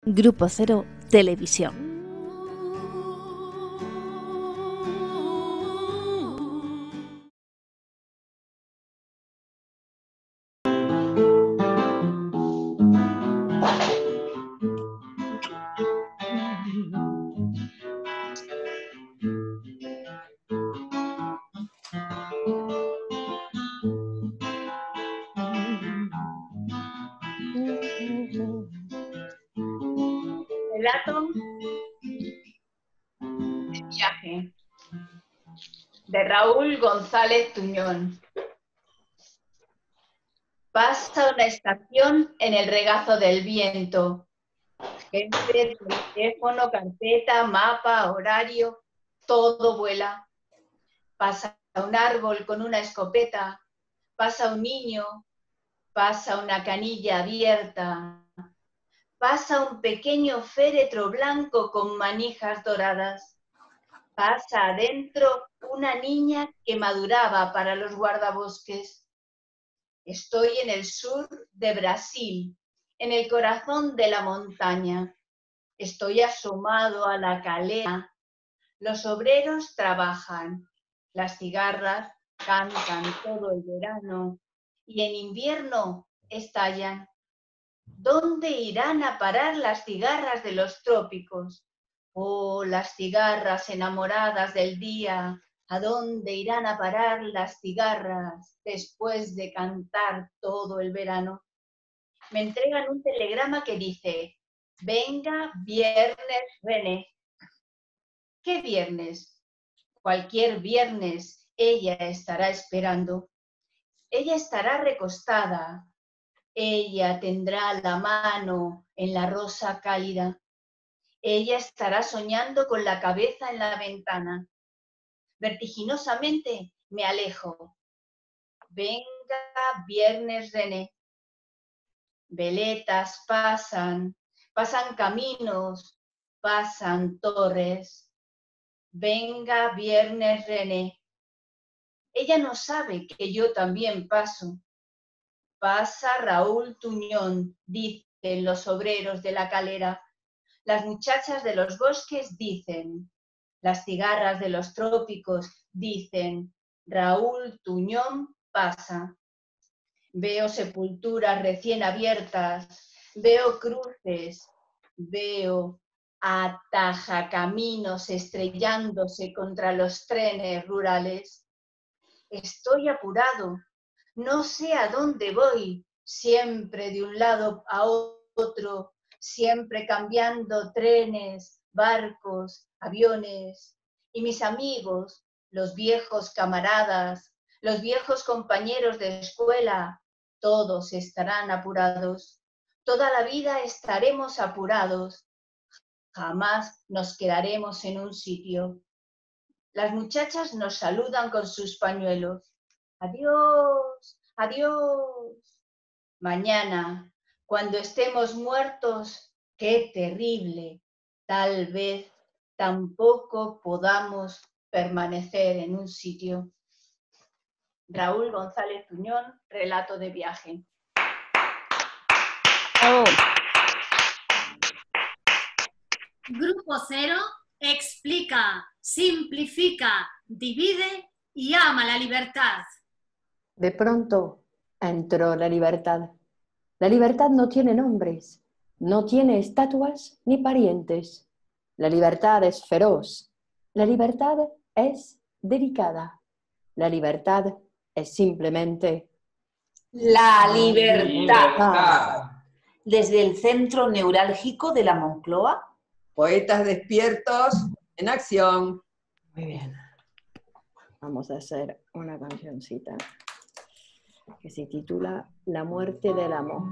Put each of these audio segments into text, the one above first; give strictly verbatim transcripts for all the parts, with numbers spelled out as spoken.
Grupo Cero Televisión. Relato de viaje de Raúl González Tuñón. Pasa una estación en el regazo del viento. Gente, teléfono, carpeta, mapa, horario, todo vuela. Pasa un árbol con una escopeta, pasa un niño, pasa una canilla abierta, pasa un pequeño féretro blanco con manijas doradas. Pasa adentro una niña que maduraba para los guardabosques. Estoy en el sur de Brasil, en el corazón de la montaña. Estoy asomado a la calera. Los obreros trabajan. Las cigarras cantan todo el verano y en invierno estallan. ¿Dónde irán a parar las cigarras de los trópicos? Oh, las cigarras enamoradas del día, ¿a dónde irán a parar las cigarras después de cantar todo el verano? Me entregan un telegrama que dice: venga viernes René. ¿Qué viernes? Cualquier viernes ella estará esperando. Ella estará recostada. Ella tendrá la mano en la rosa cálida. Ella estará soñando con la cabeza en la ventana. Vertiginosamente me alejo. Venga viernes René. Veletas pasan, pasan caminos, pasan torres. Venga viernes René. Ella no sabe que yo también paso. Pasa Raúl Tuñón, dicen los obreros de la calera. Las muchachas de los bosques dicen, las cigarras de los trópicos dicen, Raúl Tuñón pasa. Veo sepulturas recién abiertas, veo cruces, veo atajacaminos estrellándose contra los trenes rurales. Estoy apurado, no sé a dónde voy, siempre de un lado a otro, siempre cambiando trenes, barcos, aviones. Y mis amigos, los viejos camaradas, los viejos compañeros de escuela, todos estarán apurados. Toda la vida estaremos apurados. Jamás nos quedaremos en un sitio. Las muchachas nos saludan con sus pañuelos. Adiós, adiós. Mañana, cuando estemos muertos, qué terrible. Tal vez tampoco podamos permanecer en un sitio. Raúl González Tuñón, relato de viaje. Oh. Grupo Cero explica, simplifica, divide y ama la libertad. De pronto entró la libertad. La libertad no tiene nombres, no tiene estatuas ni parientes. La libertad es feroz, la libertad es delicada. La libertad es simplemente la libertad. Ah. Desde el centro neurálgico de la Moncloa. Poetas despiertos en acción. Muy bien. Vamos a hacer una cancioncita que se titula La muerte del amor.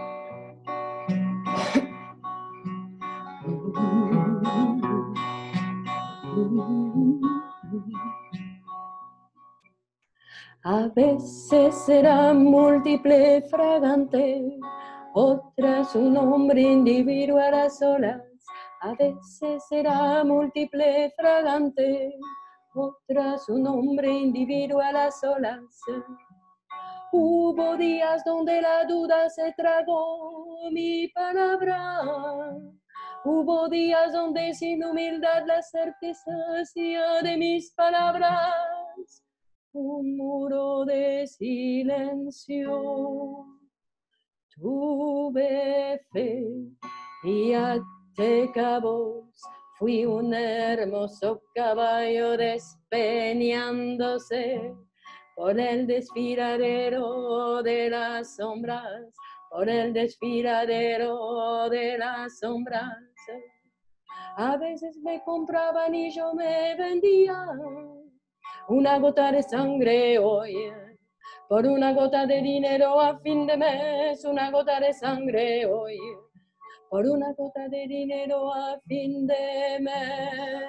A veces será múltiple fragante, otras un hombre individual a solas. A veces será múltiple fragante, otras un hombre individual a solas. Hubo días donde la duda se tragó mi palabra, Hubo días donde sin humildad la certeza hacía de mis palabras un muro de silencio. Tuve fe y ante cabos fui un hermoso caballo despeñándose por el desfiladero de las sombras, por el desfiladero de las sombras. A veces me compraban y yo me vendía una gota de sangre hoy, por una gota de dinero a fin de mes, una gota de sangre hoy, por una gota de dinero a fin de mes.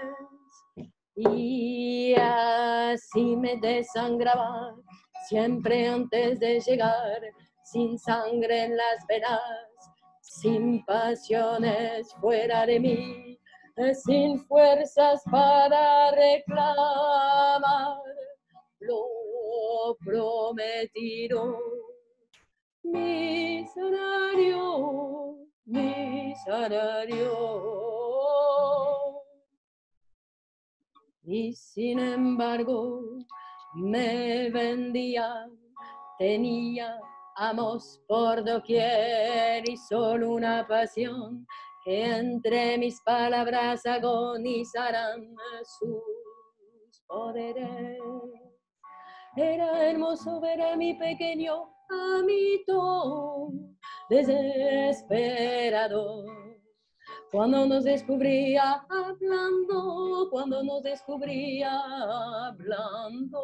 Y así me desangraba, siempre antes de llegar, sin sangre en las venas, sin pasiones fuera de mí, sin fuerzas para reclamar lo prometido. Mi salario, mi salario. Y sin embargo me vendía, tenía amos por doquier y solo una pasión que entre mis palabras agonizarán sus poderes. Era hermoso ver a mi pequeño amito desesperado, cuando nos descubría hablando, cuando nos descubría hablando.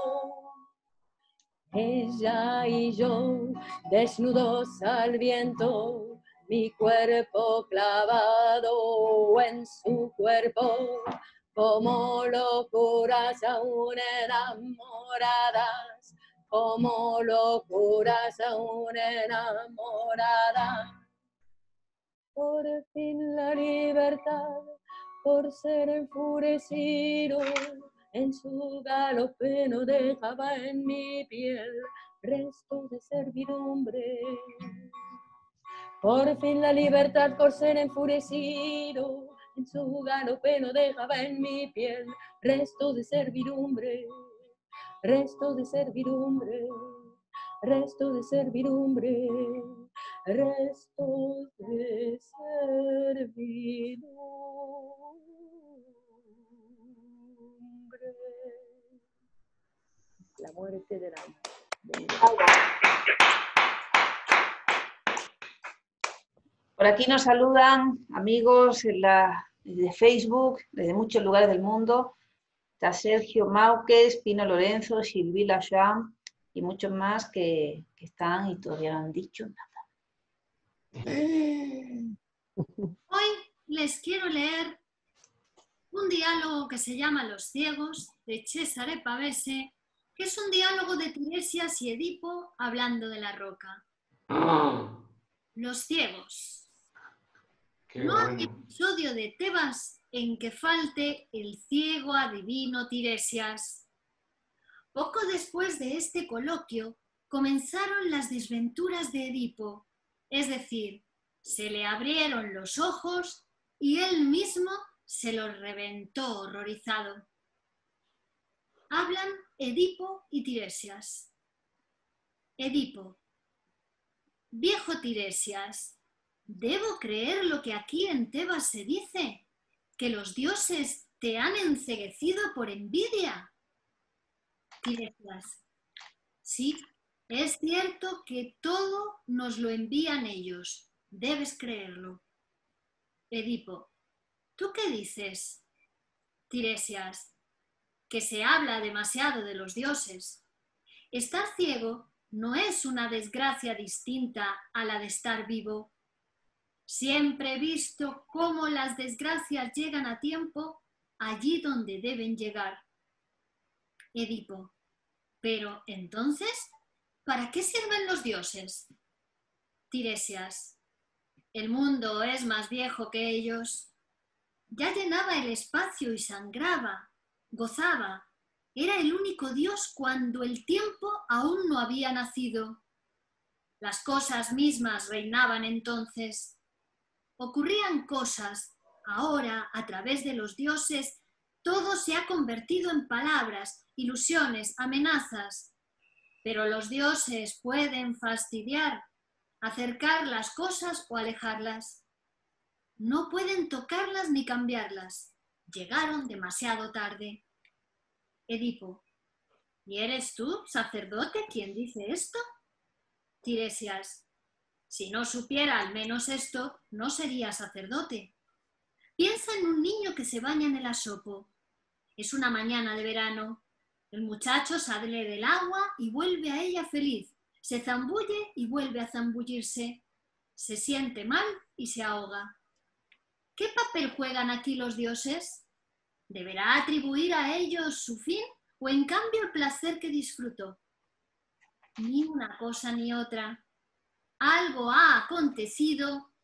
Ella y yo, desnudos al viento, mi cuerpo clavado en su cuerpo, como locuras aún enamoradas, como locuras aún enamoradas. Por fin la libertad, por ser enfurecido, en su galope no dejaba en mi piel restos de servidumbre. Por fin la libertad, por ser enfurecido, en su galope no dejaba en mi piel restos de servidumbre, restos de servidumbre, restos de servidumbre, restos de servidumbre. La muerte de la Por aquí nos saludan amigos en la, de Facebook, desde muchos lugares del mundo. Está Sergio Mauques, Pino Lorenzo, Silvila Joan y muchos más que, que están y todavía no han dicho nada. Hoy les quiero leer un diálogo que se llama Los ciegos, de Cesare Pavese, que es un diálogo de Tiresias y Edipo hablando de la roca. Los ciegos. Qué No bueno. hay episodio de Tebas en que falte el ciego adivino Tiresias. Poco después de este coloquio comenzaron las desventuras de Edipo, es decir, se le abrieron los ojos y él mismo se los reventó horrorizado. Hablan Edipo y Tiresias. Edipo. Viejo Tiresias, ¿debo creer lo que aquí en Tebas se dice? ¿Que los dioses te han enceguecido por envidia? Tiresias. Sí, es cierto que todo nos lo envían ellos. Debes creerlo. Edipo. ¿Tú qué dices? Tiresias. Que se habla demasiado de los dioses. Estar ciego no es una desgracia distinta a la de estar vivo. Siempre he visto cómo las desgracias llegan a tiempo allí donde deben llegar. Edipo. Pero, entonces, ¿para qué sirven los dioses? Tiresias. El mundo es más viejo que ellos. Ya llenaba el espacio y sangraba, gozaba. Era el único Dios cuando el tiempo aún no había nacido. Las cosas mismas reinaban entonces. ocurrían cosas. Ahora, a través de los dioses, todo se ha convertido en palabras, ilusiones, amenazas. Pero los dioses pueden fastidiar, acercar las cosas o alejarlas. No pueden tocarlas ni cambiarlas. Llegaron demasiado tarde. Edipo: ¿y eres tú, sacerdote, quien dice esto? Tiresias: si no supiera al menos esto, no sería sacerdote. Piensa en un niño que se baña en el asopo. Es una mañana de verano. El muchacho sale del agua y vuelve a ella feliz. Se zambulle y vuelve a zambullirse. Se siente mal y se ahoga. ¿Qué papel juegan aquí los dioses? ¿Deberá atribuir a ellos su fin o en cambio el placer que disfrutó? Ni una cosa ni otra. Algo ha acontecido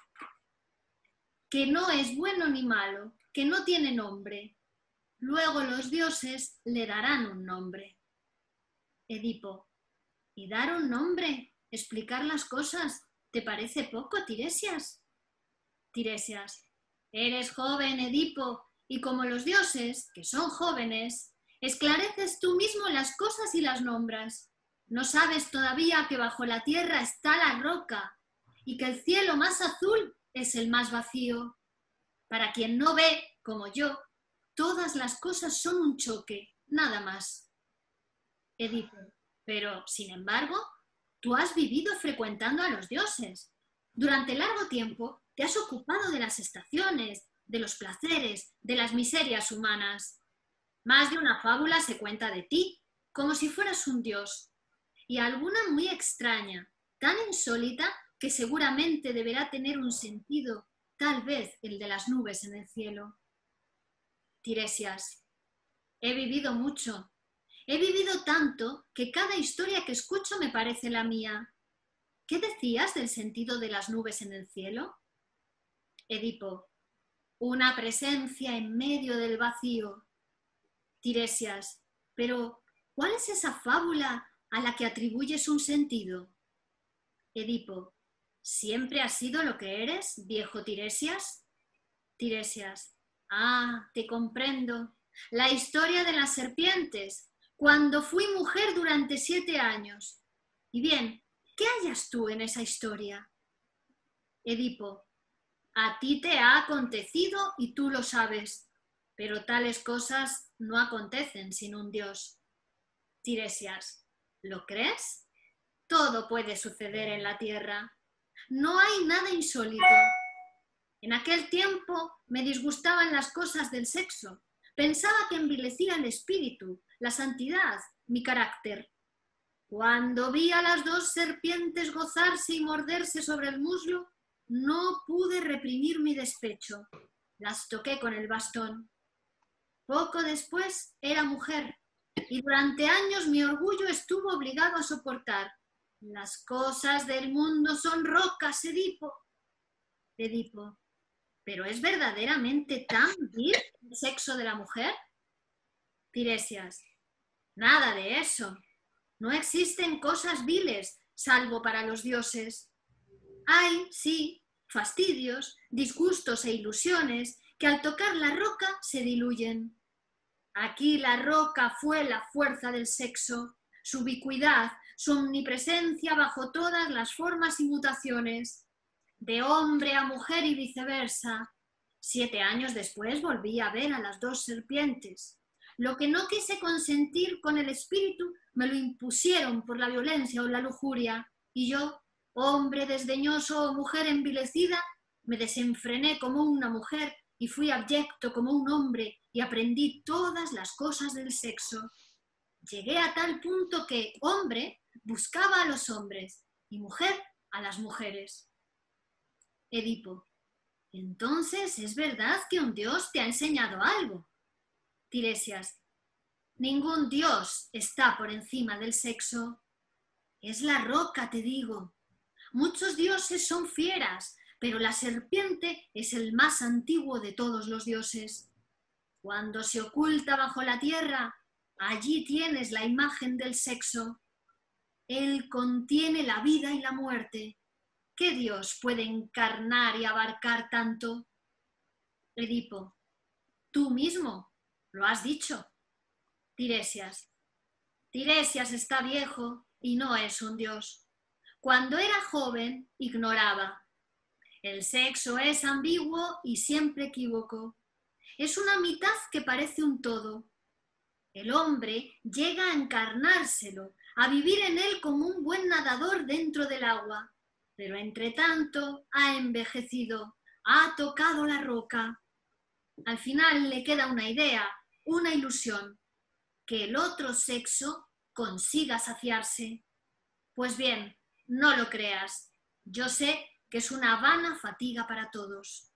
que no es bueno ni malo, que no tiene nombre. Luego los dioses le darán un nombre. Edipo: ¿y dar un nombre? ¿Explicar las cosas? ¿Te parece poco, Tiresias? Tiresias: eres joven, Edipo, y como los dioses, que son jóvenes, esclareces tú mismo las cosas y las nombras. ¿No sabes todavía que bajo la tierra está la roca y que el cielo más azul es el más vacío? Para quien no ve, como yo, todas las cosas son un choque, nada más. Edipo: pero, sin embargo, tú has vivido frecuentando a los dioses. Durante largo tiempo te has ocupado de las estaciones, de los placeres, de las miserias humanas. Más de una fábula se cuenta de ti, como si fueras un dios. Y alguna muy extraña, tan insólita que seguramente deberá tener un sentido, tal vez el de las nubes en el cielo. Tiresias: he vivido mucho, he vivido tanto que cada historia que escucho me parece la mía. ¿Qué decías del sentido de las nubes en el cielo? Edipo: una presencia en medio del vacío. Tiresias: pero, ¿cuál es esa fábula a la que atribuyes un sentido? Edipo: ¿siempre has sido lo que eres, viejo Tiresias? Tiresias: ah, te comprendo. La historia de las serpientes, cuando fui mujer durante siete años. Y bien, ¿qué hallas tú en esa historia? Edipo: a ti te ha acontecido y tú lo sabes, pero tales cosas no acontecen sin un dios. Tiresias: ¿lo crees? Todo puede suceder en la tierra. No hay nada insólito. En aquel tiempo me disgustaban las cosas del sexo. Pensaba que envilecía el espíritu, la santidad, mi carácter. Cuando vi a las dos serpientes gozarse y morderse sobre el muslo, no pude reprimir mi despecho. Las toqué con el bastón. Poco después era mujer y durante años mi orgullo estuvo obligado a soportar. Las cosas del mundo son rocas, Edipo. Edipo: ¿pero es verdaderamente tan vil el sexo de la mujer? Tiresias: nada de eso. No existen cosas viles, salvo para los dioses. Hay, sí, fastidios, disgustos e ilusiones que al tocar la roca se diluyen. Aquí la roca fue la fuerza del sexo, su ubicuidad, su omnipresencia bajo todas las formas y mutaciones. De hombre a mujer y viceversa. Siete años después volví a ver a las dos serpientes. Lo que no quise consentir con el espíritu me lo impusieron por la violencia o la lujuria, y yo, hombre desdeñoso o mujer envilecida, me desenfrené como una mujer y fui abyecto como un hombre y aprendí todas las cosas del sexo. Llegué a tal punto que hombre buscaba a los hombres y mujer a las mujeres. Edipo: entonces es verdad que un dios te ha enseñado algo. Tiresias: ningún dios está por encima del sexo. Es la roca, te digo. Muchos dioses son fieras, pero la serpiente es el más antiguo de todos los dioses. Cuando se oculta bajo la tierra, allí tienes la imagen del sexo. Él contiene la vida y la muerte. ¿qué Dios puede encarnar y abarcar tanto? Edipo, tú mismo lo has dicho. Tiresias, Tiresias está viejo y no es un dios. Cuando era joven, ignoraba. El sexo es ambiguo y siempre equívoco. Es una mitad que parece un todo. El hombre llega a encarnárselo, a vivir en él como un buen nadador dentro del agua, pero entre tanto ha envejecido, ha tocado la roca. Al final le queda una idea, una ilusión, que el otro sexo consiga saciarse. Pues bien, no lo creas, yo sé que es una vana fatiga para todos.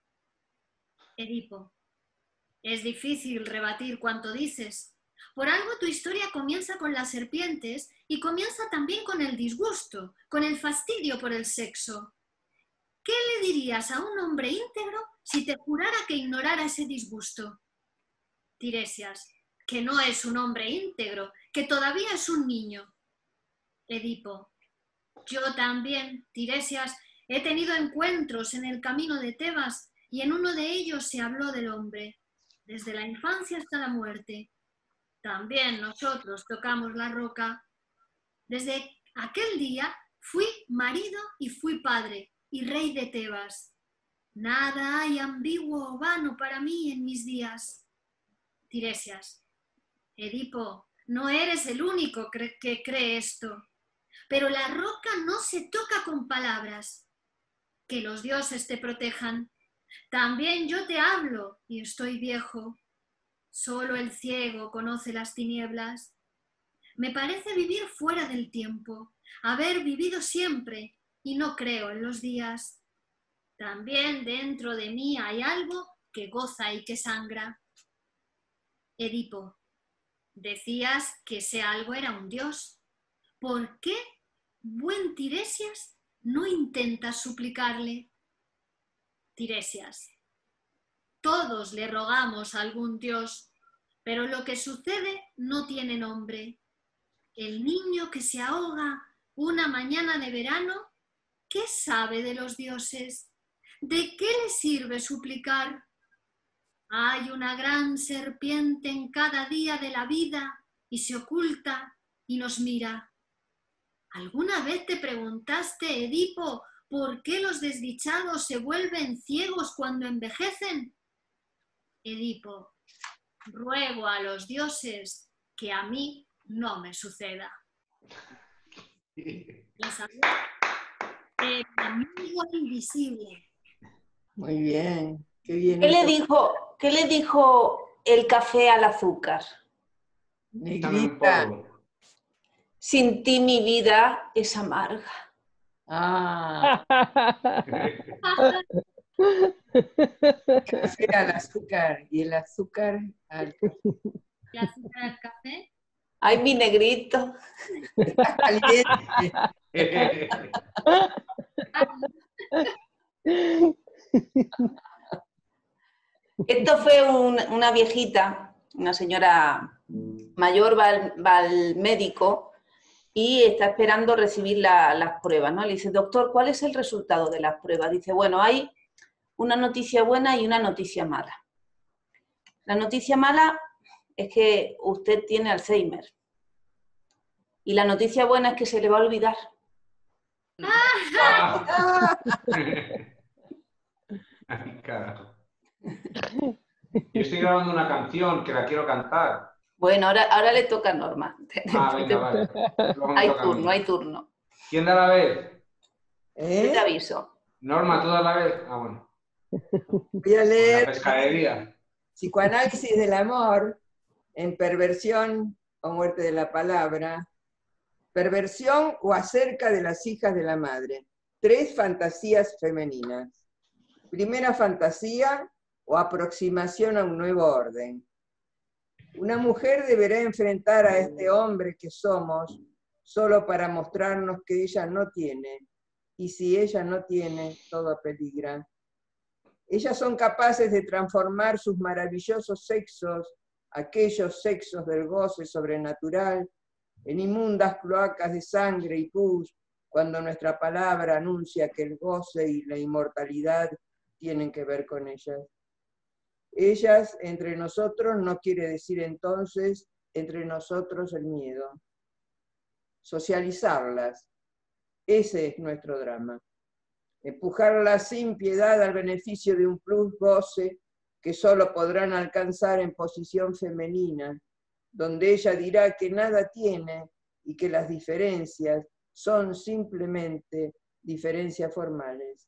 Edipo, es difícil rebatir cuanto dices. Por algo tu historia comienza con las serpientes y comienza también con el disgusto, con el fastidio por el sexo. ¿Qué le dirías a un hombre íntegro si te jurara que ignorara ese disgusto? Tiresias, que no es un hombre íntegro, que todavía es un niño. Edipo, yo también, Tiresias, he tenido encuentros en el camino de Tebas y en uno de ellos se habló del hombre, desde la infancia hasta la muerte. También nosotros tocamos la roca. Desde aquel día fui marido y fui padre y rey de Tebas. Nada hay ambiguo o vano para mí en mis días. Tiresias, Edipo, no eres el único que cree esto. Pero la roca no se toca con palabras. Que los dioses te protejan. También yo te hablo y estoy viejo. Solo el ciego conoce las tinieblas. Me parece vivir fuera del tiempo, haber vivido siempre y no creo en los días. También dentro de mí hay algo que goza y que sangra. Edipo, decías que ese algo era un dios. ¿Por qué, buen Tiresias, no intentas suplicarle? Tiresias, todos le rogamos a algún dios, pero lo que sucede no tiene nombre. El niño que se ahoga una mañana de verano, ¿qué sabe de los dioses? ¿De qué le sirve suplicar? Hay una gran serpiente en cada día de la vida y se oculta y nos mira. ¿Alguna vez te preguntaste, Edipo, por qué los desdichados se vuelven ciegos cuando envejecen? Edipo, ruego a los dioses que a mí no me suceda. Les habló el amigo invisible. Muy bien, qué bien. ¿Qué le dijo, qué le dijo el café al azúcar? Negrita. Sin ti mi vida es amarga. Ah. Café al azúcar y el azúcar al café. ¿El azúcar al café? Ay, mi negrito. Está caliente. Esto fue un, una viejita, una señora mayor, va al, va al médico y está esperando recibir la, las pruebas, ¿no? Le dice, doctor, ¿cuál es el resultado de las pruebas? Dice, bueno, hay una noticia buena y una noticia mala. La noticia mala es que usted tiene Alzheimer. Y la noticia buena es que se le va a olvidar. Carajo. Yo estoy grabando una canción que la quiero cantar. Bueno, ahora, ahora le toca a Norma. Ah, venga, vale. Luego me Hay toca a mí. turno, hay turno. ¿Quién da la vez? Yo ¿Eh? te aviso. Norma, ¿tú das la vez? Ah, bueno. Voy a La leer pescadería. Psicoanálisis del amor en Perversión o Muerte de la Palabra. Perversión o acerca de las hijas de la madre. Tres fantasías femeninas. Primera fantasía o aproximación a un nuevo orden. Una mujer deberá enfrentar a este hombre que somos solo para mostrarnos que ella no tiene, y si ella no tiene, todo peligra. Ellas son capaces de transformar sus maravillosos sexos, aquellos sexos del goce sobrenatural, en inmundas cloacas de sangre y pus, cuando nuestra palabra anuncia que el goce y la inmortalidad tienen que ver con ellas. Ellas entre nosotros no quiere decir entonces entre nosotros el miedo. Socializarlas, ese es nuestro drama. Empujarlas sin piedad al beneficio de un plus goce que solo podrán alcanzar en posición femenina, donde ella dirá que nada tiene y que las diferencias son simplemente diferencias formales.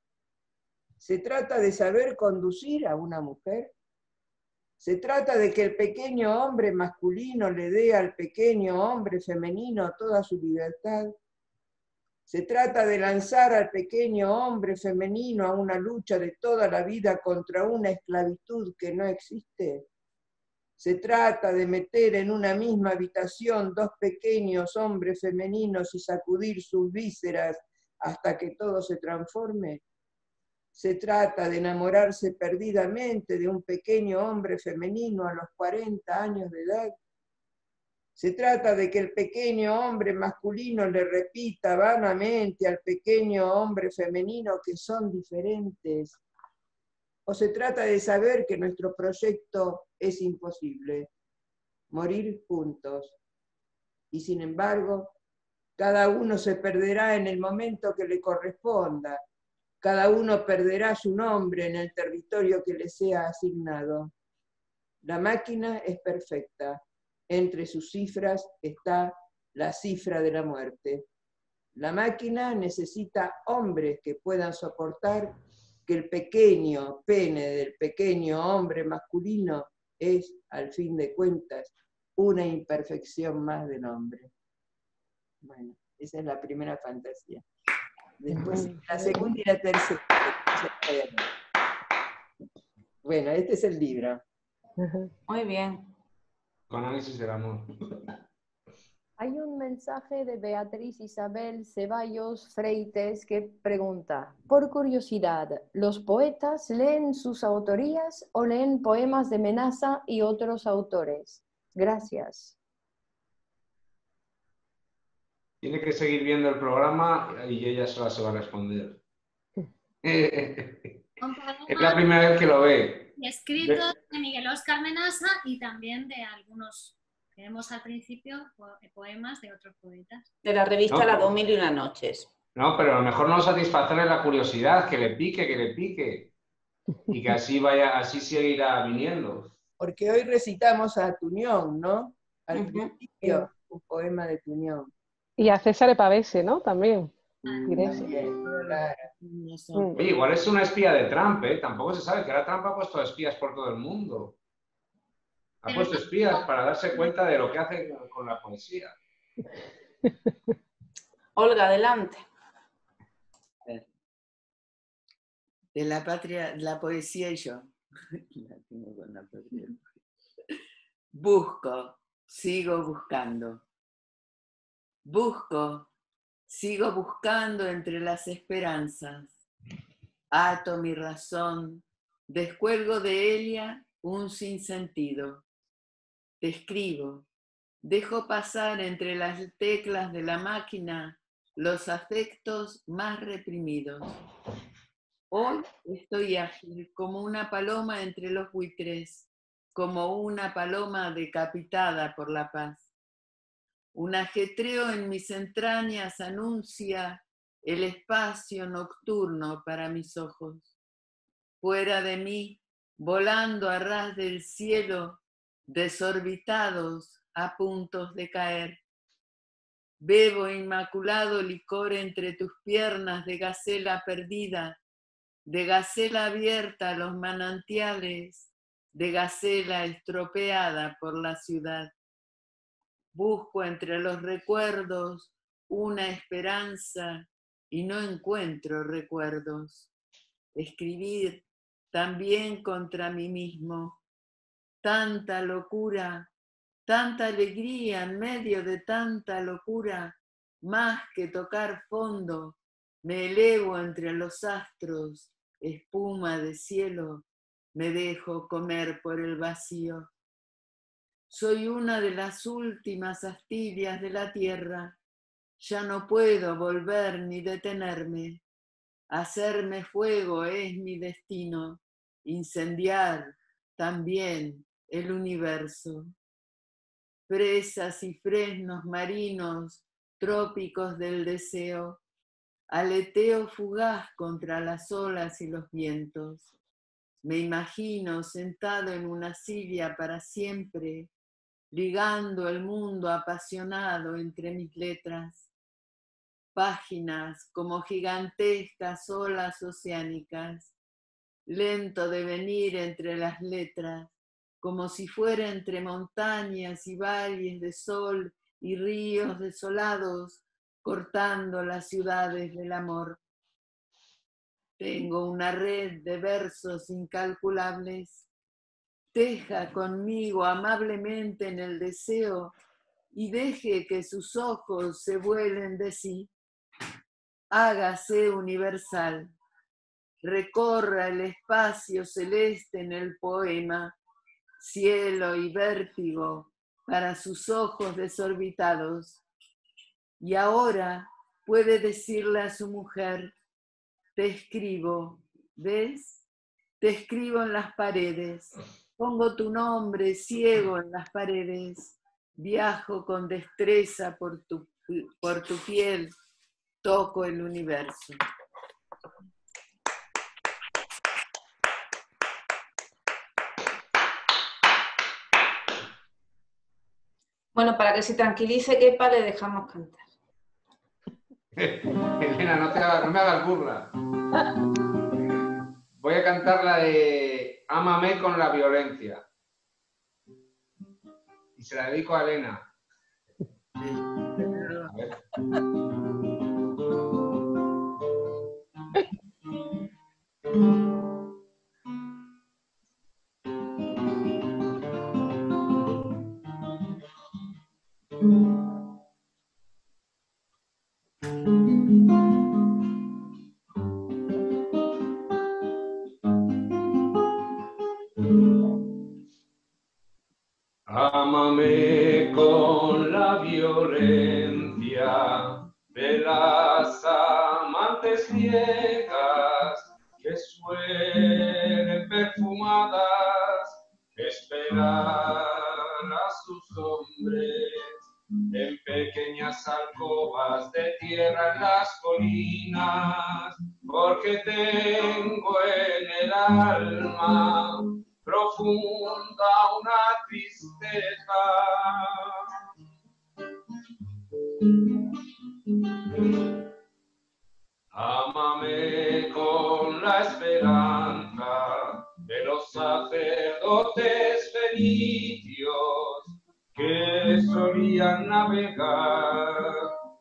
¿Se trata de saber conducir a una mujer? ¿Se trata de que el pequeño hombre masculino le dé al pequeño hombre femenino toda su libertad? ¿Se trata de lanzar al pequeño hombre femenino a una lucha de toda la vida contra una esclavitud que no existe? ¿Se trata de meter en una misma habitación dos pequeños hombres femeninos y sacudir sus vísceras hasta que todo se transforme? ¿Se trata de enamorarse perdidamente de un pequeño hombre femenino a los cuarenta años de edad? ¿Se trata de que el pequeño hombre masculino le repita vanamente al pequeño hombre femenino que son diferentes? ¿O se trata de saber que nuestro proyecto es imposible? Morir juntos. Y sin embargo, cada uno se perderá en el momento que le corresponda. Cada uno perderá su nombre en el territorio que le sea asignado. La máquina es perfecta. Entre sus cifras está la cifra de la muerte. La máquina necesita hombres que puedan soportar que el pequeño pene del pequeño hombre masculino es, al fin de cuentas, una imperfección más del hombre. Bueno, esa es la primera fantasía. Después la segunda y la tercera. Bueno, este es el libro. Muy bien. Con análisis del amor. Hay un mensaje de Beatriz Isabel Ceballos Freites que pregunta, por curiosidad, ¿los poetas leen sus autorías o leen poemas de Menaza y otros autores? Gracias. Tiene que seguir viendo el programa y ella sola se va a responder. Es la primera vez que lo ve. Escritos de Miguel Óscar Menaza y también de algunos que vemos al principio, poemas de otros poetas. De la revista No, Las pero- dos mil y una noches. No, pero a lo mejor no satisfacerle la curiosidad, que le pique, que le pique. Y que así vaya, así seguirá viniendo. Porque hoy recitamos a Tuñón, ¿no? Al Ujú. principio, un poema de Tuñón. Y a César Pavese, ¿no? También. Direce. También, claro. Mm. Oye, igual es una espía de Trump, ¿eh? Tampoco se sabe que ahora Trump ha puesto espías por todo el mundo. Ha puesto espías para darse cuenta de lo que hace con la poesía. Olga, adelante. De la patria, la poesía y yo. La tengo con la patria. Busco, sigo buscando. Busco, sigo buscando entre las esperanzas. Ato mi razón, descuelgo de ella un sinsentido. Te escribo, dejo pasar entre las teclas de la máquina los afectos más reprimidos. Hoy estoy ágil como una paloma entre los buitres, como una paloma decapitada por la paz. Un ajetreo en mis entrañas anuncia el espacio nocturno para mis ojos. Fuera de mí, volando a ras del cielo, desorbitados a puntos de caer. Bebo inmaculado licor entre tus piernas de gacela perdida, de gacela abierta a los manantiales, de gacela estropeada por la ciudad. Busco entre los recuerdos una esperanza y no encuentro recuerdos. Escribir también contra mí mismo. Tanta locura, tanta alegría en medio de tanta locura, más que tocar fondo, me elevo entre los astros, espuma de cielo, me dejo comer por el vacío. Soy una de las últimas astillas de la tierra, Ya no puedo volver ni detenerme. Hacerme fuego es mi destino, incendiar también el universo. Fresas y fresnos marinos, trópicos del deseo, aleteo fugaz contra las olas y los vientos. Me imagino sentado en una silla para siempre, ligando el mundo apasionado entre mis letras. Páginas como gigantescas olas oceánicas, lento devenir entre las letras, como si fuera entre montañas y valles de sol y ríos desolados, cortando las ciudades del amor. Tengo una red de versos incalculables. Teja conmigo amablemente en el deseo y deje que sus ojos se vuelen de sí. Hágase universal. Recorra el espacio celeste en el poema, cielo y vértigo para sus ojos desorbitados. Y ahora puede decirle a su mujer: te escribo, ¿ves? Te escribo en las paredes, pongo tu nombre ciego en las paredes, viajo con destreza por tu, por tu piel, toco el universo. Bueno, para que se tranquilice Kepa, le dejamos cantar. Elena, no, te hagas, no me hagas burla. Voy a cantar la de Ámame con la violencia. Y se la dedico a Elena. A ver. Ámame con la violencia de las amantes ciegas que suelen perfumadas esperar a sus hombres en pequeñas alcobas de tierra en las colinas, porque tengo en el alma profunda una tristeza. Ámame con la esperanza de los sacerdotes fenicios que solían navegar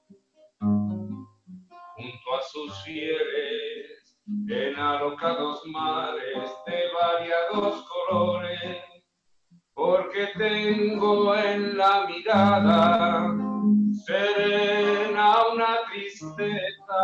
junto a sus fieles en alocados mares de variados colores, porque tengo en la mirada serena una tristeza.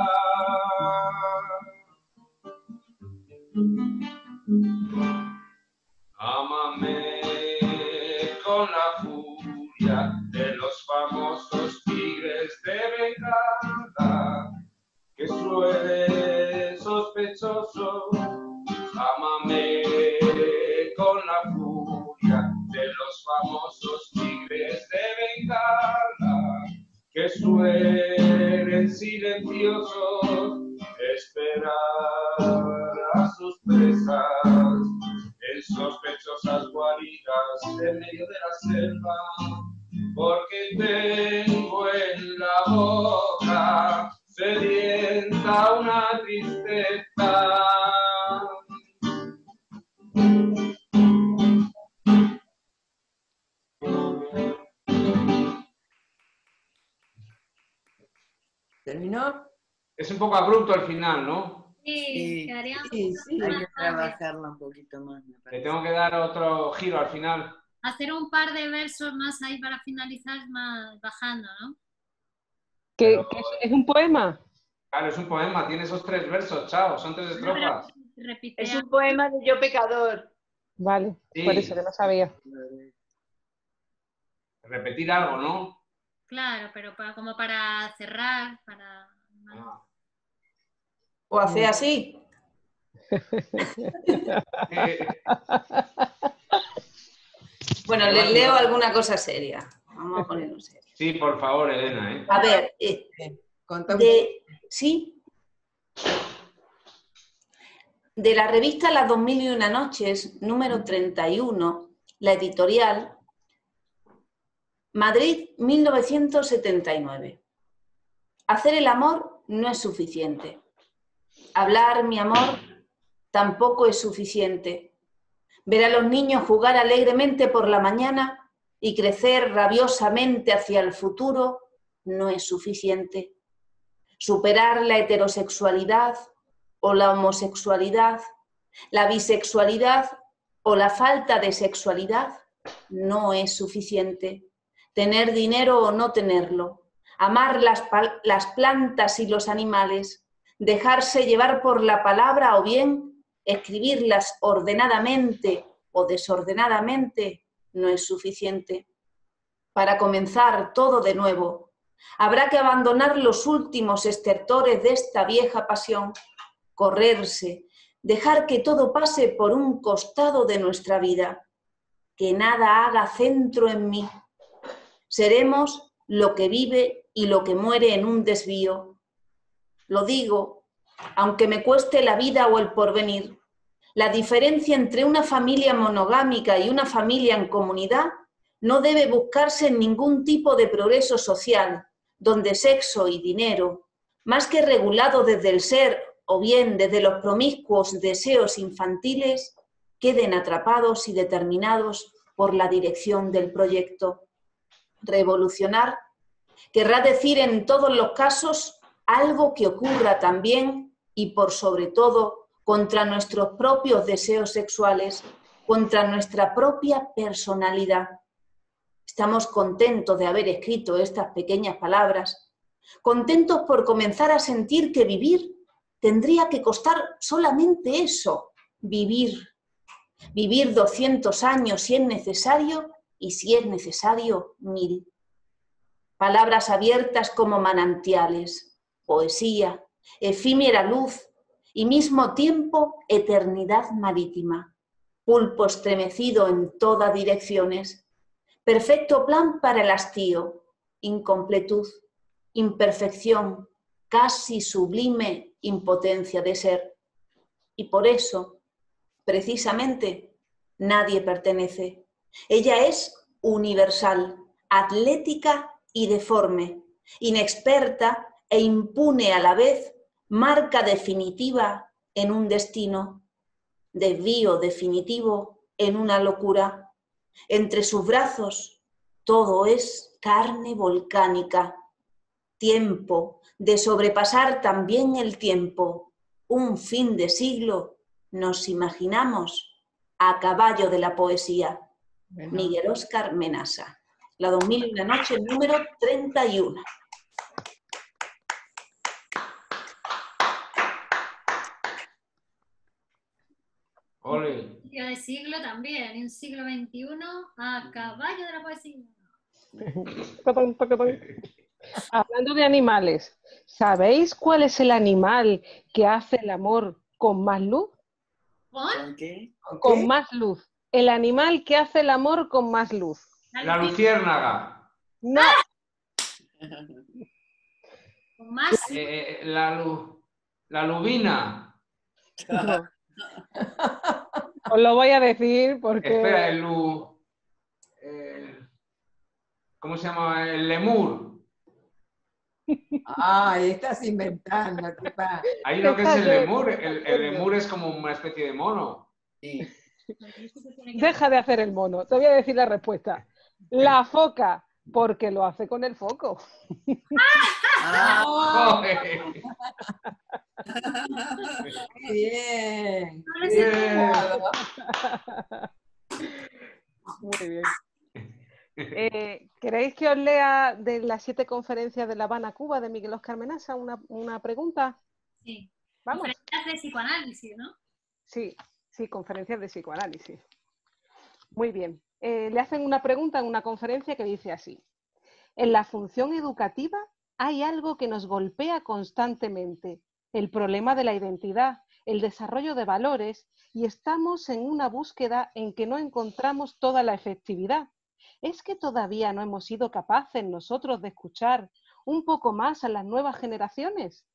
Ámame con la furia de los famosos tigres de Bengala, que suele sospechoso. Ámame con la furia de los famosos tigres de Bengala, que suelen silenciosos esperar a sus presas en sospechosas guaridas en medio de la selva, porque tengo en la boca sedienta una tristeza. ¿Terminó? Es un poco abrupto al final, ¿no? Sí, Sí. quedaría Sí, sí. Hay que trabajarla un poquito más, me Le parece. tengo que dar otro giro al final. hacer un par de versos más ahí para finalizar, más bajando, ¿no? ¿Qué, Pero- qué es, es un poema? Claro, es un poema, tiene esos tres versos, chao, son tres estrofas. Repite. Es un poema de Yo Pecador. Vale, Sí. por eso que no sabía. Repetir algo, ¿no? Claro, pero para, como para cerrar, para... O hacer así. Eh, Bueno, les leo alguna cosa seria. Vamos a ponernos serios. sí, por favor, Elena. ¿eh? A ver, eh, Contá un de, ¿sí? De la revista Las dos mil y una noches, número treinta y uno, la editorial, Madrid, mil novecientos setenta y nueve. Hacer el amor no es suficiente. Hablar, mi amor, tampoco es suficiente. Ver a los niños jugar alegremente por la mañana y crecer rabiosamente hacia el futuro no es suficiente. Superar la heterosexualidad o la homosexualidad, la bisexualidad o la falta de sexualidad no es suficiente. Tener dinero o no tenerlo, amar las, las plantas y los animales, dejarse llevar por la palabra o bien escribirlas ordenadamente o desordenadamente no es suficiente. Para comenzar todo de nuevo, habrá que abandonar los últimos estertores de esta vieja pasión, correrse, dejar que todo pase por un costado de nuestra vida, que nada haga centro en mí. Seremos lo que vive y lo que muere en un desvío. Lo digo, aunque me cueste la vida o el porvenir. La diferencia entre una familia monogámica y una familia en comunidad no debe buscarse en ningún tipo de progreso social, donde sexo y dinero, más que regulado desde el ser o bien desde los promiscuos deseos infantiles, queden atrapados y determinados por la dirección del proyecto. Revolucionar querrá decir en todos los casos algo que ocurra también y por sobre todo contra nuestros propios deseos sexuales, contra nuestra propia personalidad. Estamos contentos de haber escrito estas pequeñas palabras, contentos por comenzar a sentir que vivir tendría que costar solamente eso, vivir. Vivir doscientos años si es necesario y si es necesario mil. Palabras abiertas como manantiales, poesía, efímera luz y mismo tiempo eternidad marítima, pulpo estremecido en todas direcciones, perfecto plan para el hastío, incompletud, imperfección, casi sublime impotencia de ser. Y por eso, precisamente, nadie pertenece. Ella es universal, atlética y deforme, inexperta e impune a la vez, marca definitiva en un destino, desvío definitivo en una locura. Entre sus brazos todo es carne volcánica, tiempo de sobrepasar también el tiempo, un fin de siglo, nos imaginamos, a caballo de la poesía. Bueno. Miguel Óscar Menasa. La dos mil y una noche, número treinta y uno. Ole. De siglo también, un siglo veintiuno a caballo de la poesía. Hablando de animales, ¿sabéis cuál es el animal que hace el amor con más luz? ¿Con qué? Con ¿Qué? Más luz. El animal que hace el amor con más luz. La luciérnaga. No. Con más eh, la, lu, la lubina. No. Os lo voy a decir porque... Espera, el lu... El, ¿cómo se llama? El lemur. Ay, estás inventando, ¿qué pasa? Hay uno que es el lemur. El, el lemur es como una especie de mono. Sí. Deja de hacer el mono. Te voy a decir la respuesta. La foca, porque lo hace con el foco. ¡Ah! Bien. Bien. Muy bien. Eh, ¿Queréis que os lea de las siete conferencias de La Habana, Cuba, de Miguel Óscar Menasa, una, una pregunta? Sí. Vamos. Conferencias de psicoanálisis, ¿no? Sí, sí, conferencias de psicoanálisis. Muy bien. Eh, le hacen una pregunta en una conferencia que dice así. En la función educativa hay algo que nos golpea constantemente, el problema de la identidad, el desarrollo de valores, y estamos en una búsqueda en que no encontramos toda la efectividad. ¿Es que todavía no hemos sido capaces nosotros de escuchar un poco más a las nuevas generaciones?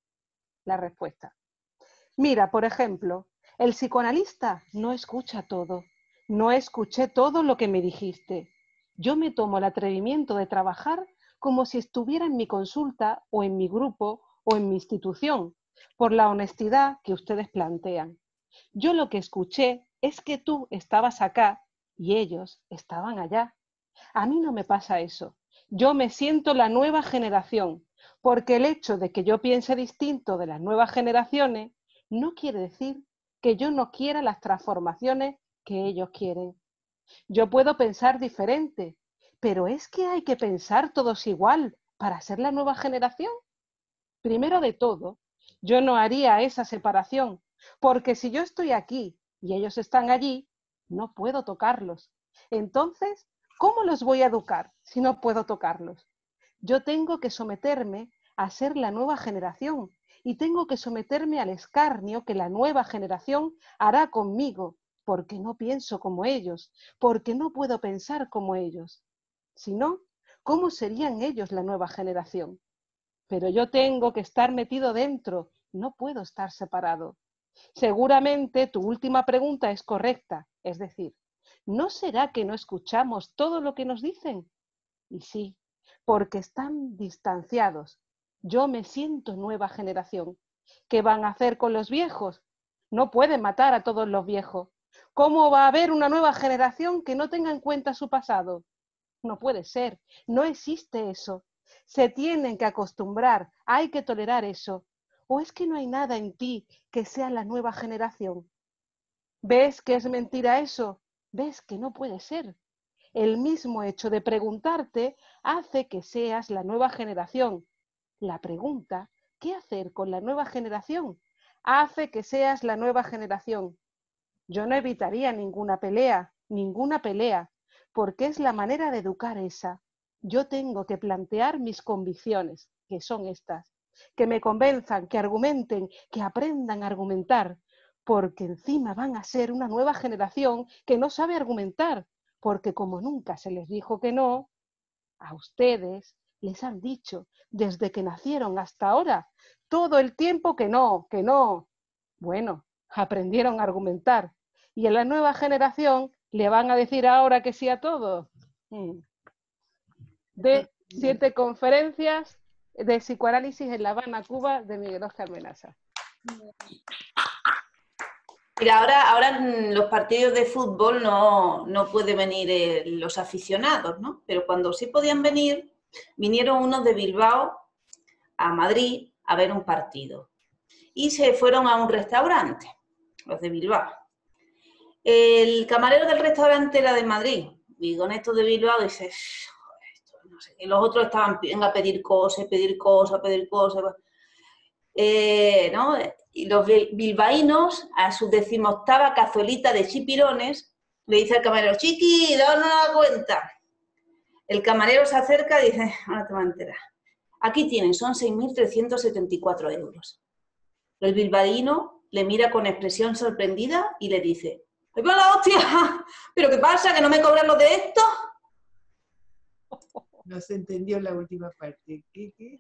La respuesta. Mira, por ejemplo, el psicoanalista no escucha todo. No escuché todo lo que me dijiste. Yo me tomo el atrevimiento de trabajar como si estuviera en mi consulta o en mi grupo o en mi institución, por la honestidad que ustedes plantean. Yo lo que escuché es que tú estabas acá y ellos estaban allá. A mí no me pasa eso. Yo me siento la nueva generación, porque el hecho de que yo piense distinto de las nuevas generaciones no quiere decir que yo no quiera las transformaciones que ellos quieren. Yo puedo pensar diferente, pero ¿es que hay que pensar todos igual para ser la nueva generación? Primero de todo, yo no haría esa separación, porque si yo estoy aquí y ellos están allí, no puedo tocarlos. Entonces, ¿cómo los voy a educar si no puedo tocarlos? Yo tengo que someterme a ser la nueva generación y tengo que someterme al escarnio que la nueva generación hará conmigo, porque no pienso como ellos, porque no puedo pensar como ellos. Si no, ¿cómo serían ellos la nueva generación? Pero yo tengo que estar metido dentro, no puedo estar separado. Seguramente tu última pregunta es correcta, es decir, ¿no será que no escuchamos todo lo que nos dicen? Y sí, porque están distanciados. Yo me siento nueva generación. ¿Qué van a hacer con los viejos? No pueden matar a todos los viejos. ¿Cómo va a haber una nueva generación que no tenga en cuenta su pasado? No puede ser, no existe eso. Se tienen que acostumbrar, hay que tolerar eso. ¿O es que no hay nada en ti que sea la nueva generación? ¿Ves que es mentira eso? ¿Ves que no puede ser? El mismo hecho de preguntarte hace que seas la nueva generación. La pregunta, ¿qué hacer con la nueva generación? Hace que seas la nueva generación. Yo no evitaría ninguna pelea, ninguna pelea, porque es la manera de educar esa. Yo tengo que plantear mis convicciones, que son estas, que me convenzan, que argumenten, que aprendan a argumentar, porque encima van a ser una nueva generación que no sabe argumentar, porque como nunca se les dijo que no, a ustedes les han dicho desde que nacieron hasta ahora, todo el tiempo que no, que no. Bueno, aprendieron a argumentar y a la nueva generación le van a decir ahora que sí a todo. De siete conferencias de psicoanálisis en La Habana, Cuba, de Miguel Óscar Menaza. Mira, ahora, ahora en los partidos de fútbol no, no pueden venir eh, los aficionados, ¿no? Pero cuando sí podían venir, vinieron unos de Bilbao a Madrid a ver un partido. Y se fueron a un restaurante, los de Bilbao. El camarero del restaurante era de Madrid, y con estos de Bilbao dice, joder, esto no sé. Y los otros estaban venga, a pedir cosas, pedir cosas, pedir cosas. Eh, ¿no? Y los bilbaínos, a su decimoctava cazuelita de chipirones, le dice al camarero, chiqui, danos la cuenta. El camarero se acerca y dice, ahora te vas a enterar. Aquí tienen, son seis mil trescientos setenta y cuatro euros. El bilbaíno le mira con expresión sorprendida y le dice, ¡ay, va la hostia! ¿Pero qué pasa, que no me cobran los de esto? No se entendió la última parte. ¿Qué, qué?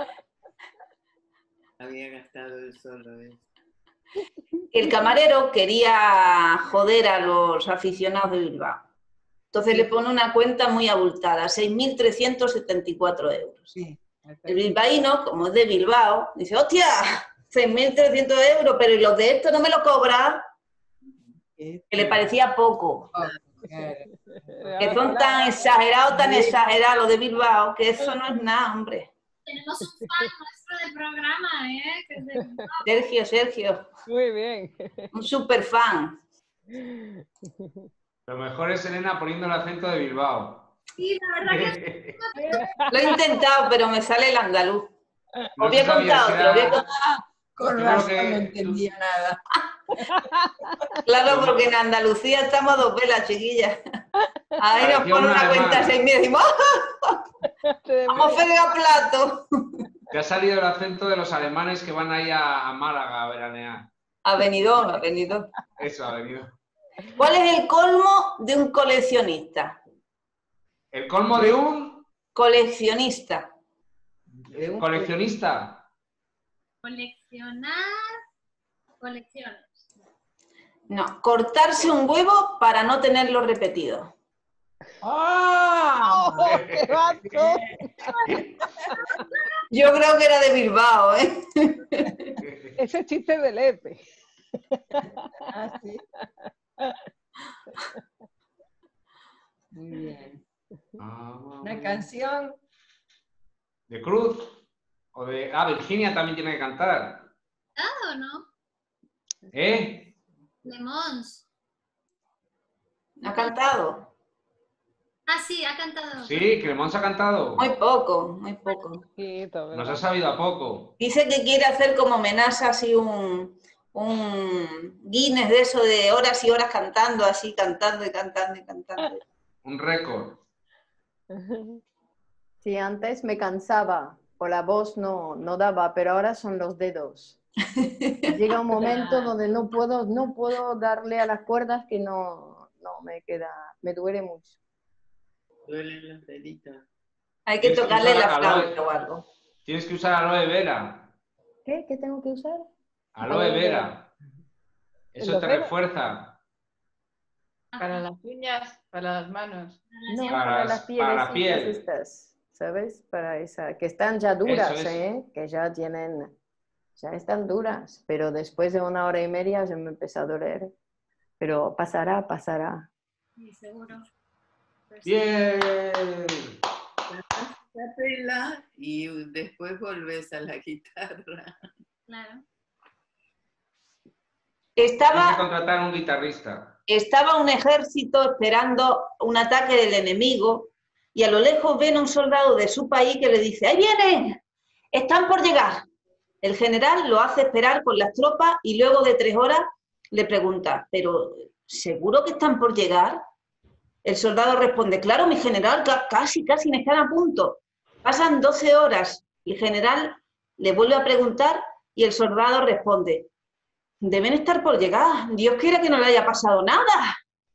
Había gastado el solo. ¿eh? El camarero quería joder a los aficionados de Bilbao. Entonces sí. Le pone una cuenta muy abultada, seis mil trescientos setenta y cuatro euros. Sí. El bilbaíno, como es de Bilbao, dice, ¡hostia! seis mil trescientos euros, pero ¿y los de esto no me lo cobran? Que le parecía poco. Oh, que son tan exagerados, tan exagerados los de Bilbao, que eso no es nada, hombre. Tenemos un fan nuestro del programa, ¿eh? Que es de Bilbao. Sergio, Sergio. Muy bien. Un super fan. Lo mejor es Elena poniendo el acento de Bilbao. Sí, la verdad que... Lo he intentado, pero me sale el andaluz. No os voy a contar otro, os voy a contar... Con razón no entendía nada. Claro, porque en Andalucía estamos a dos velas, chiquillas. Ahí nos ponen una cuenta seis mil y decimos... Como fregaplato. Te ha salido el acento de los alemanes que van ahí a, a Málaga a veranear. Ha venido, ha venido. Eso ha venido. ¿Cuál es el colmo de un coleccionista? ¿El colmo de un Coleccionista. De un coleccionista? Coleccionar colecciones. No, cortarse un huevo para no tenerlo repetido. ¡Ah! ¡Oh, qué vato! Yo creo que era de Bilbao, ¿eh? Ese chiste de Lepe. Ah, sí. Muy bien. Una canción. ¿De Cruz? O de... Ah, Virginia también tiene que cantar. ¿Cantado o no? ¿Eh? Le Mons. ¿Ha cantado? Ah, sí, ha cantado. Sí, Cremons ha cantado. Muy poco, muy poco. Nos ha sabido a poco. Dice que quiere hacer como amenaza así un, un Guinness de eso de horas y horas cantando, así cantando y cantando y cantando. Un récord. Sí, antes me cansaba o la voz no, no daba, pero ahora son los dedos. Llega un momento donde no puedo, no puedo darle a las cuerdas que no, no me queda, me duele mucho. Duelen los deditos. Hay que Tienes que tocarle usar la aloe. flauta o algo. Tienes que usar aloe vera. ¿Qué? ¿Qué tengo que usar? Aloe vera. Eso ¿Los te dedos? refuerza. Para las uñas, para las manos. No, Para para las- las para la pielecitas piel. estas, ¿sabes? Para esa, que están ya duras, Eso es. ¿eh? Que ya tienen, ya están duras, pero después de una hora y media ya me empieza a doler. Pero pasará, pasará. Sí, seguro. Pues sí. Bien. Capela y después volvés a la guitarra. Claro. Tienes que Estaba, contratar un guitarrista. estaba un ejército esperando un ataque del enemigo y a lo lejos ven a un soldado de su país que le dice, ¡ahí vienen! ¡Están por llegar! El general lo hace esperar con las tropas y luego de tres horas le pregunta, ¿pero seguro que están por llegar? El soldado responde, claro, mi general, ca- casi, casi me están a punto. Pasan doce horas. El general le vuelve a preguntar y el soldado responde, deben estar por llegar. Dios quiera que no le haya pasado nada.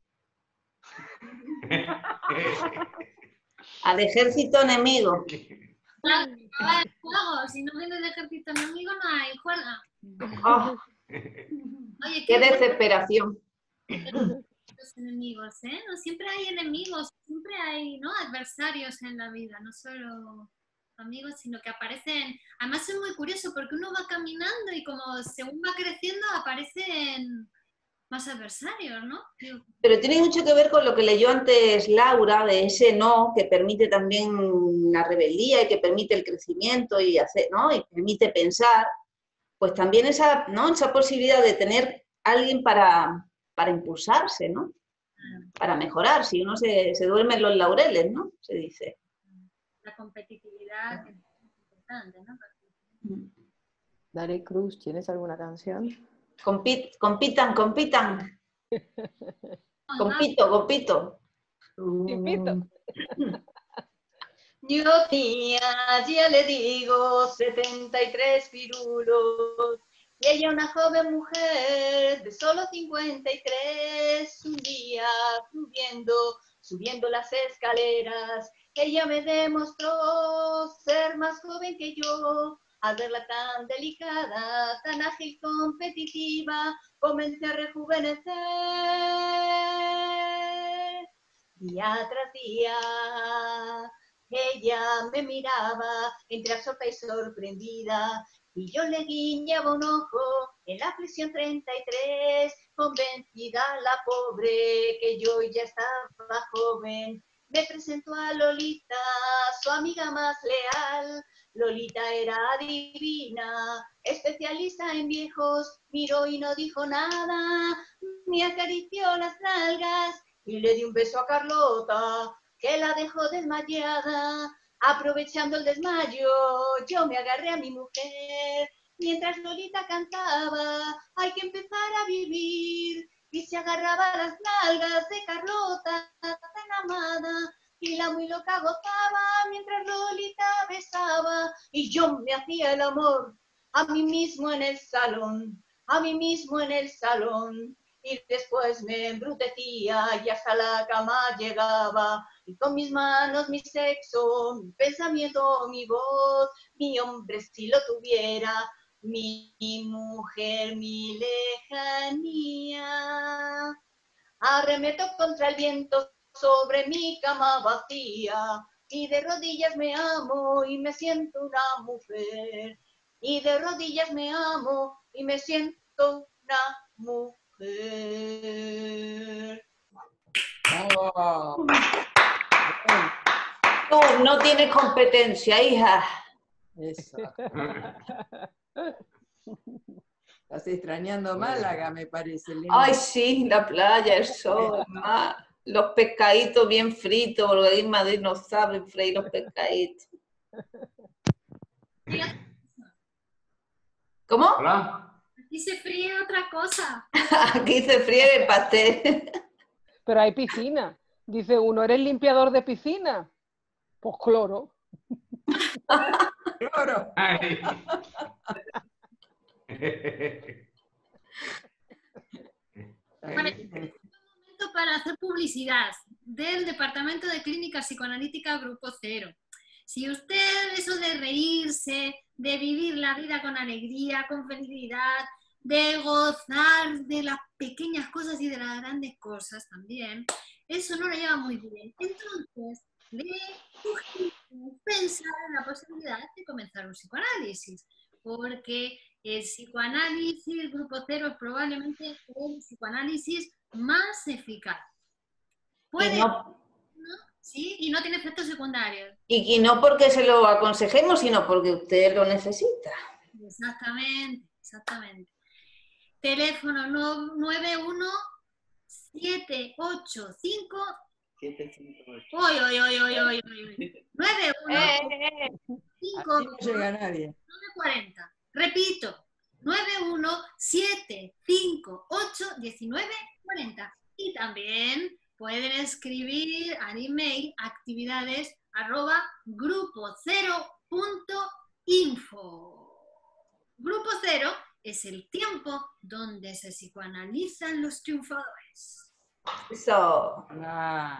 Al ejército enemigo. Claro, no hay juego. Si no viene el ejército enemigo, no hay juego. Oh, Oye, qué qué desesperación. los enemigos, ¿eh? No siempre hay enemigos, siempre hay, ¿no? Adversarios en la vida, no solo amigos, sino que aparecen. Además es muy curioso porque uno va caminando y como según va creciendo aparecen más adversarios, ¿no? Digo, Pero tiene mucho que ver con lo que leyó antes Laura, de ese no, que permite también la rebeldía y que permite el crecimiento y hacer, ¿no? Y permite pensar. Pues también esa, ¿no? Esa posibilidad de tener alguien para, para impulsarse, ¿no? Para mejorar, si uno se, se duerme en los laureles, ¿no? Se dice. la competitividad que es importante, ¿no? Dale Cruz, ¿tienes alguna canción? Compit, compitan, compitan. Compito, compito. Tipito. Yo tenía, ya le digo, setenta y tres pirulos, y ella una joven mujer de solo cincuenta y tres. Un día subiendo, subiendo las escaleras, ella me demostró ser más joven que yo. Al verla tan delicada, tan ágil, competitiva, comencé a rejuvenecer. Día tras día, ella me miraba entre absorta y sorprendida, y yo le guiñaba un ojo en la prisión treinta y tres, convencida la pobre que yo ya estaba joven. Me presentó a Lolita, su amiga más leal. Lolita era divina, especialista en viejos, miró y no dijo nada, me acarició las nalgas y le di un beso a Carlota, que la dejó desmayada. Aprovechando el desmayo, yo me agarré a mi mujer, mientras Lolita cantaba, hay que empezar a vivir, y se agarraba a las nalgas de Carlota, tan amada, y la muy loca gozaba, mientras Lolita besaba y yo me hacía el amor a mí mismo en el salón, a mí mismo en el salón. Y después me embrutecía y hasta la cama llegaba. Y con mis manos, mi sexo, mi pensamiento, mi voz, mi hombre si lo tuviera, mi mujer, mi lejanía. Arremeto contra el viento sobre mi cama vacía y de rodillas me amo y me siento una mujer. Y de rodillas me amo y me siento una mujer. Oh. Tú no tienes competencia, hija. Eso. Estás extrañando Málaga, me parece. Elena. Ay, sí, la playa, el sol, el mar, los pescaditos bien fritos, porque ahí en Madrid no saben freír los pescaditos. ¿Cómo? Hola. Aquí se fríe otra cosa. Aquí se fríe el pastel. Pero hay piscina. Dice uno, ¿eres limpiador de piscina? Pues cloro. Cloro. Ay. Bueno, es un momento para hacer publicidad del Departamento de Clínica Psicoanalítica Grupo Cero. Si usted, eso de reírse, de vivir la vida con alegría, con felicidad, de gozar de las pequeñas cosas y de las grandes cosas también, eso no lo lleva muy bien. Entonces, le sugiero pensar en la posibilidad de comenzar un psicoanálisis, porque el psicoanálisis, el Grupo Cero, es probablemente el psicoanálisis más eficaz. Puede, Y no, ¿no? Sí, y no tiene efectos secundarios. y, y no porque se lo aconsejemos, sino porque usted lo necesita. Exactamente, exactamente. Teléfono nueve uno siete ocho cinco siete cinco ocho. Oy, oy, oy, oy, oy, oy. nueve uno cinco Así no llega nadie. nueve cuarenta. Repito, nueve uno siete cinco ocho uno nueve cuarenta. Y también pueden escribir al email actividades arroba grupo cero punto info. Grupo Cero es el tiempo donde se psicoanalizan los triunfadores. Eso. Ah,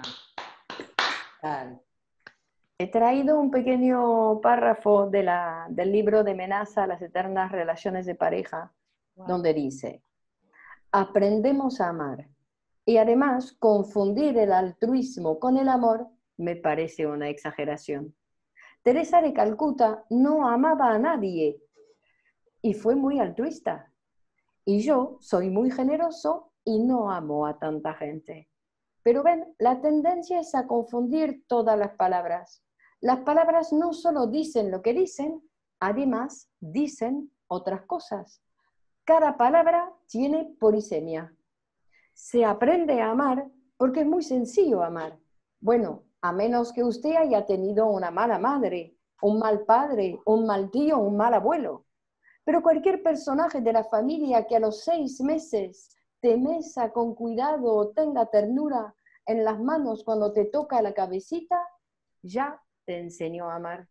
tal. He traído un pequeño párrafo de la, del libro de Menaza, Las eternas relaciones de pareja, wow. Donde dice, aprendemos a amar. Y además, confundir el altruismo con el amor me parece una exageración. Teresa de Calcuta no amaba a nadie y fue muy altruista. Y yo soy muy generoso y no amo a tanta gente. Pero ven, la tendencia es a confundir todas las palabras. Las palabras no solo dicen lo que dicen, además dicen otras cosas. Cada palabra tiene polisemia. Se aprende a amar porque es muy sencillo amar. Bueno, a menos que usted haya tenido una mala madre, un mal padre, un mal tío, un mal abuelo. Pero cualquier personaje de la familia que a los seis meses te mesa con cuidado o tenga ternura en las manos cuando te toca la cabecita, ya te enseñó a amar.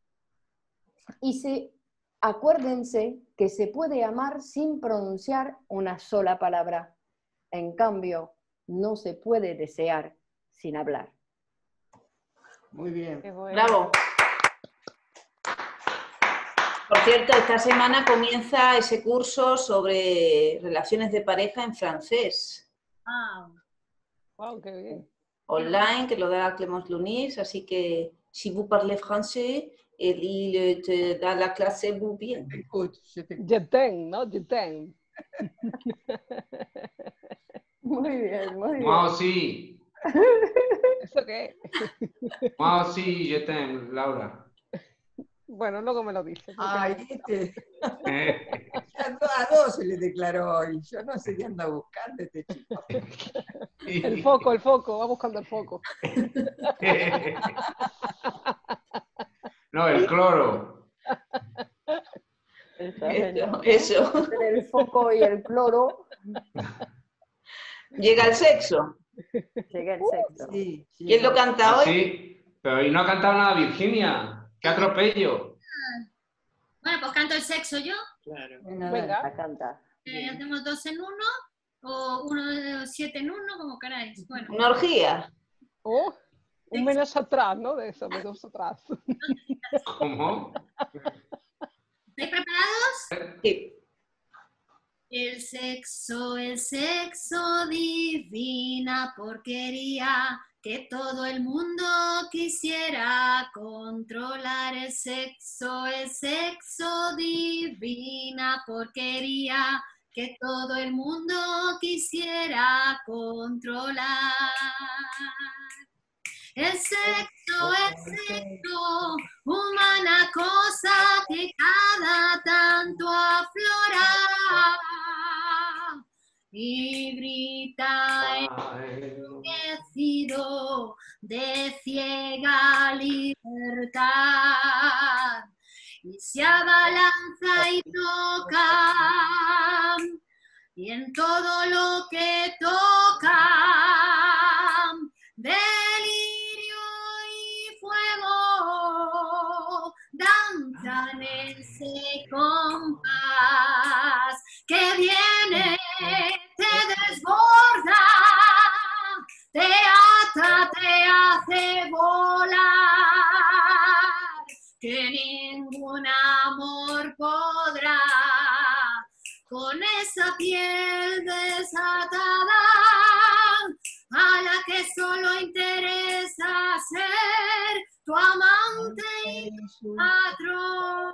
Y se, acuérdense que se puede amar sin pronunciar una sola palabra. En cambio, no se puede desear sin hablar. Muy bien. Bueno. Bravo. Por cierto, esta semana comienza ese curso sobre relaciones de pareja en francés. Wow. Wow, qué bien. Online, que lo da Clémence Lunis, así que si vous parlez français, il te da la clase muy bien. Te escucho, yo te escucho. Je t'aime, ¿no? Je t'aime. Muy bien, muy bien. Moi aussi. ¿Eso qué? Moi aussi, je t'aime, Laura. Bueno, luego me lo dice. Ay, este. A do- a dos se le declaró hoy. Yo no sé qué anda buscando este chico. El foco, el foco, va buscando el foco. No, el cloro. Está genial. Eso, eso. Entre el foco y el cloro Llega el sexo. llega el sexo. Sí, sí. ¿Quién lo canta hoy? Sí. Pero ¿y no ha cantado nada Virginia? ¡Qué atropello! Bueno, pues canto el sexo yo. Claro. Venga. A cantar. Eh, hacemos dos en uno, o uno de siete en uno, como queráis. Bueno, Una orgía. Oh, un menos atrás, ¿no? De eso, menos atrás. ¿Cómo? ¿estáis preparados? Sí. El sexo, el sexo, divina porquería, que todo el mundo quisiera controlar. El sexo, el sexo, divina porquería, que todo el mundo quisiera controlar. El sexo, el sexo, humana cosa que cada tanto aflora y grita enloquecido de ciega libertad, y se abalanza y toca, y en todo lo que toca, delirio y fuego, danzan ese compás que viene, te desborda, te ata, te hace volar, que ningún amor podrá con esa piel desatada a la que solo interesa ser tu amante y tu patrón.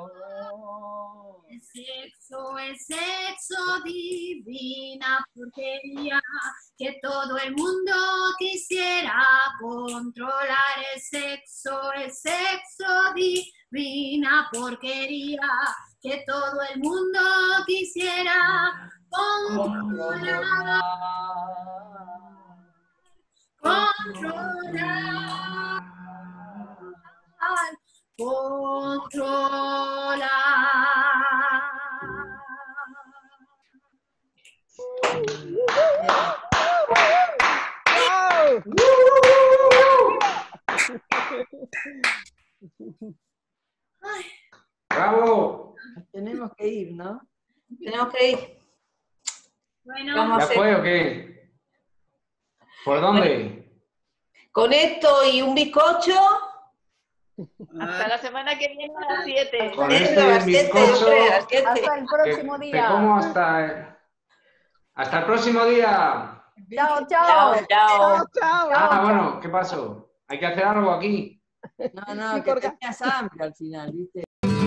El sexo, el sexo, divina porquería, que todo el mundo quisiera controlar. El sexo, el sexo, divina porquería, que todo el mundo quisiera controlar. Controlar. Controlar. Ay. ¡Bravo! Tenemos que ir, ¿no? Tenemos que ir. Bueno, Vamos a ¿Ya hacer- fue o qué? ¿Por dónde? Con esto y un bizcocho. Hasta la semana que viene a las siete. Con Eso, este a las siete, bizcocho, hombre, a las siete. Hasta el que próximo te día. como hasta, hasta el próximo día. Chao, Chao, chao. chao. Chao, chao. Ah, bueno, ¿qué pasó? Hay que hacer algo aquí. No, no, Sí, que porque- tenías hambre al final, ¿viste?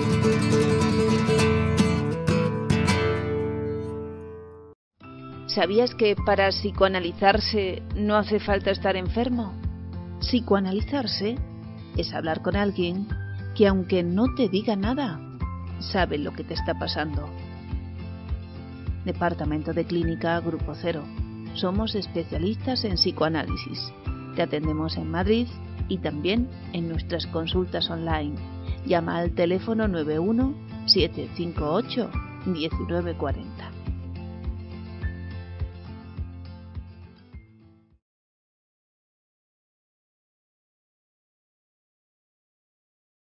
¿Sabías que para psicoanalizarse no hace falta estar enfermo? Psicoanalizarse es hablar con alguien que, aunque no te diga nada, sabe lo que te está pasando. Departamento de Clínica Grupo Cero. Somos especialistas en psicoanálisis. Te atendemos en Madrid y también en nuestras consultas online. Llama al teléfono nueve uno siete cinco ocho uno nueve cuatro cero.